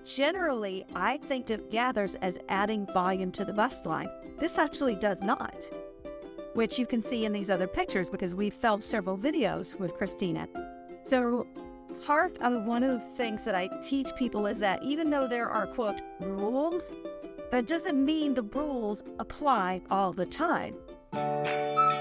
Generally, I think of gathers as adding volume to the bust line. This actually does not, which you can see in these other pictures because we filmed several videos with Christina. So part of one of the things that I teach people is that even though there are, quote, rules, that doesn't mean the rules apply all the time.